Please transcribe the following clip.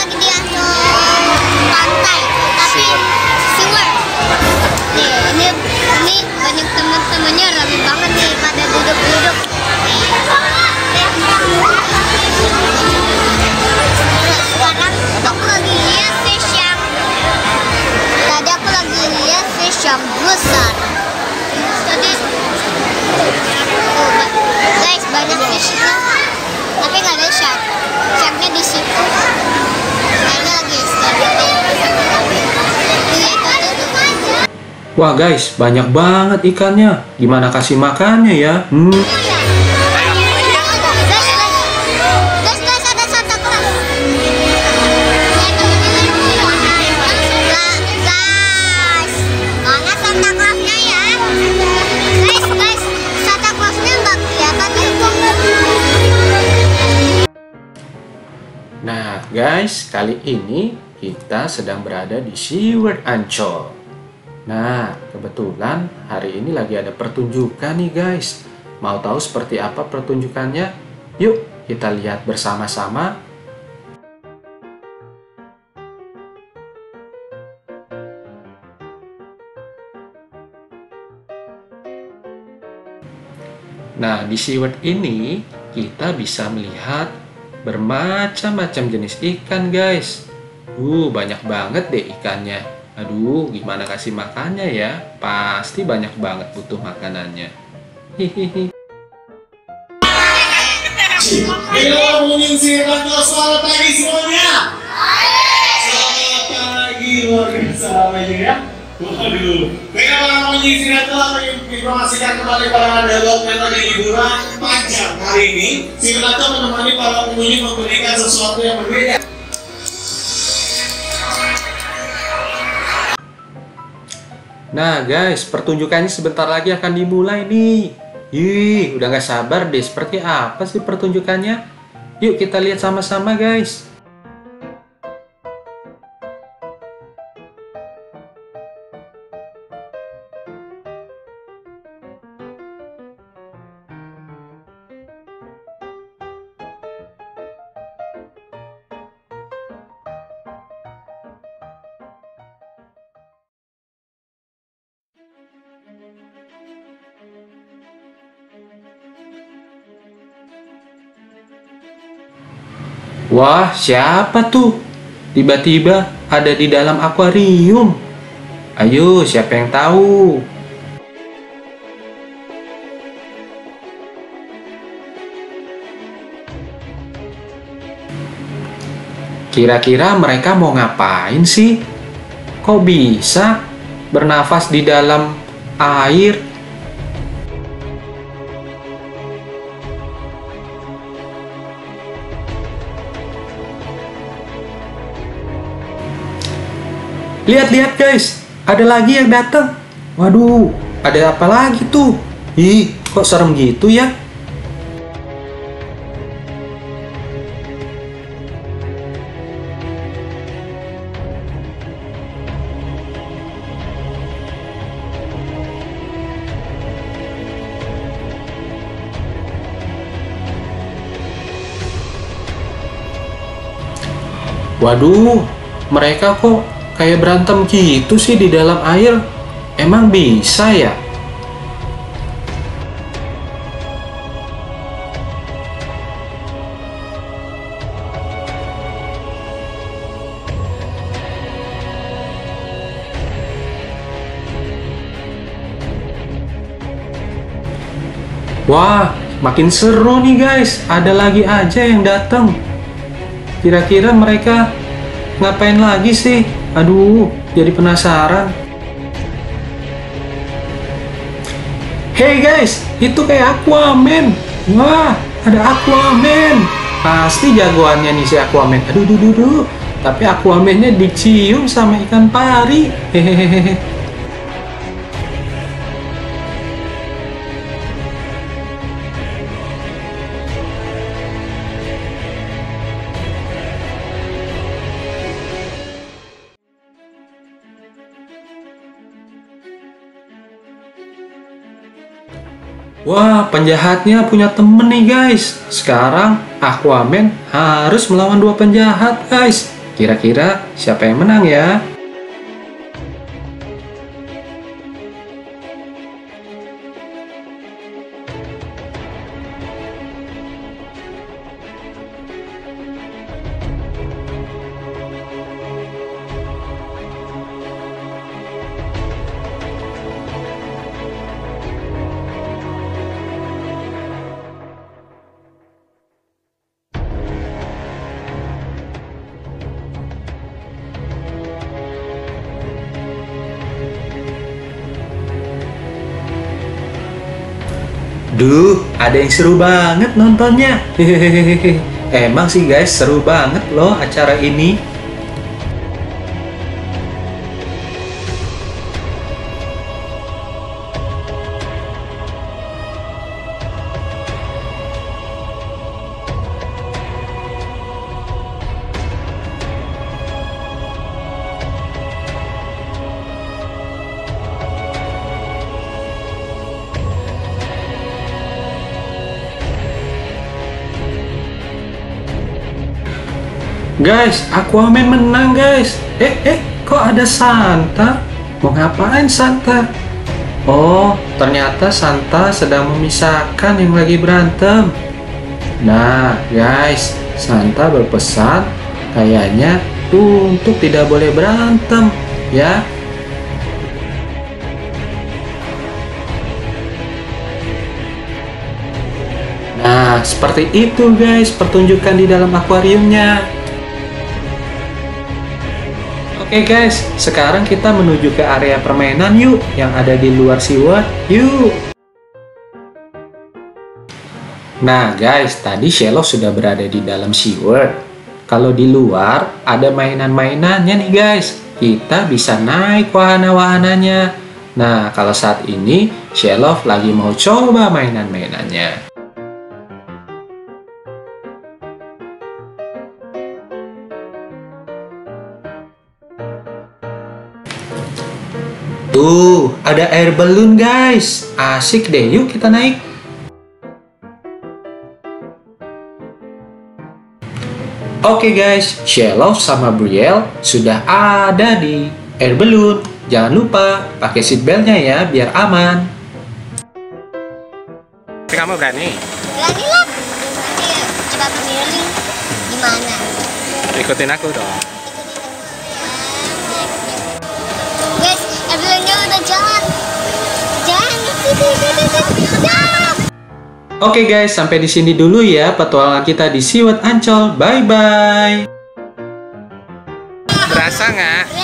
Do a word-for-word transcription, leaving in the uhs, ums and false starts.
lagi di langsung pantai, tapi seaward. Nih, ini ini banyak teman-temannya rame banget nih pada duduk-duduk. Sekarang aku lagi lihat fish yang tadi aku lagi lihat fish yang besar. Tadi oh, guys, banyak fish itu, tapi nggak ada shark. Sharknya di situ. Kayaknya lagi istirahat. Wah guys, banyak banget ikannya. Gimana kasih makannya ya? Hmm. Guys, guys, ada Santa Claus. Guys, mana Santa Clausnya ya? Guys, guys, Santa Clausnya nggak kelihatan itu. Nah guys, kali ini kita sedang berada di SeaWorld Ancol. Nah, kebetulan hari ini lagi ada pertunjukan nih guys. Mau tahu seperti apa pertunjukannya? Yuk kita lihat bersama-sama. Nah, di SeaWorld ini kita bisa melihat bermacam-macam jenis ikan guys. Uh, banyak banget deh ikannya. Aduh, gimana kasih makannya ya? Pasti banyak banget butuh makanannya. Hihihi. Halo, menyingsingkan selamat pagi semuanya. Selamat pagi, luar biasa ramainya ya. Waduh, mereka para menyingsingkan telah menginformasikan kembali para dialog metode hiburan panjang hari ini. Simulator menemani para pengunjung memberikan sesuatu yang berbeda. Nah guys, pertunjukannya sebentar lagi akan dimulai nih. Ih, udah gak sabar deh. Seperti apa sih pertunjukannya? Yuk kita lihat sama-sama guys. Wah, siapa tuh? Tiba-tiba ada di dalam akuarium. Ayo, siapa yang tahu? Kira-kira mereka mau ngapain sih? Kok bisa bernafas di dalam air? Lihat-lihat guys, ada lagi yang datang. Waduh, ada apa lagi tuh? Ih, kok serem gitu ya? Waduh, mereka kok kayak berantem gitu sih di dalam air. Emang bisa ya? Wah, makin seru nih guys. Ada lagi aja yang datang. Kira-kira mereka ngapain lagi sih? Aduh, jadi penasaran. Hey guys, itu kayak Aquaman. Wah, ada Aquaman. Pasti jagoannya nih si Aquaman. Aduh, duh, duh, duh. Tapi Aquaman-nya dicium sama ikan pari. Hehehe. Wah, penjahatnya punya temen nih guys. Sekarang Aquaman harus melawan dua penjahat guys. Kira-kira siapa yang menang ya? Duh, ada yang seru banget nontonnya. Hehehe. Emang sih guys, seru banget loh acara ini. Guys, Aquaman menang guys. Eh, eh, kok ada Santa? Mau ngapain Santa? Oh, ternyata Santa sedang memisahkan yang lagi berantem. Nah, guys, Santa berpesan kayaknya untuk tidak boleh berantem, ya. Nah, seperti itu guys pertunjukan di dalam akuariumnya. Oke guys, sekarang kita menuju ke area permainan yuk, yang ada di luar SeaWorld, yuk. Nah guys, tadi Shelow sudah berada di dalam SeaWorld. Kalau di luar, ada mainan-mainannya nih guys. Kita bisa naik wahana-wahananya. Nah, kalau saat ini, Shelow lagi mau coba mainan-mainannya. Tuh, ada air balloon guys. Asik deh, yuk kita naik. Oke guys, Shelow sama Brielle sudah ada di air balloon. Jangan lupa pakai seatbeltnya ya, biar aman. Kamu berani? Berani lah. Nanti coba memilih gimana. Ikutin aku dong. Guys, airballoonnya udah jalan. Jalan. Oke guys, sampai di sini dulu ya petualangan kita di SeaWorld Ancol. Bye bye. Berasa nggak?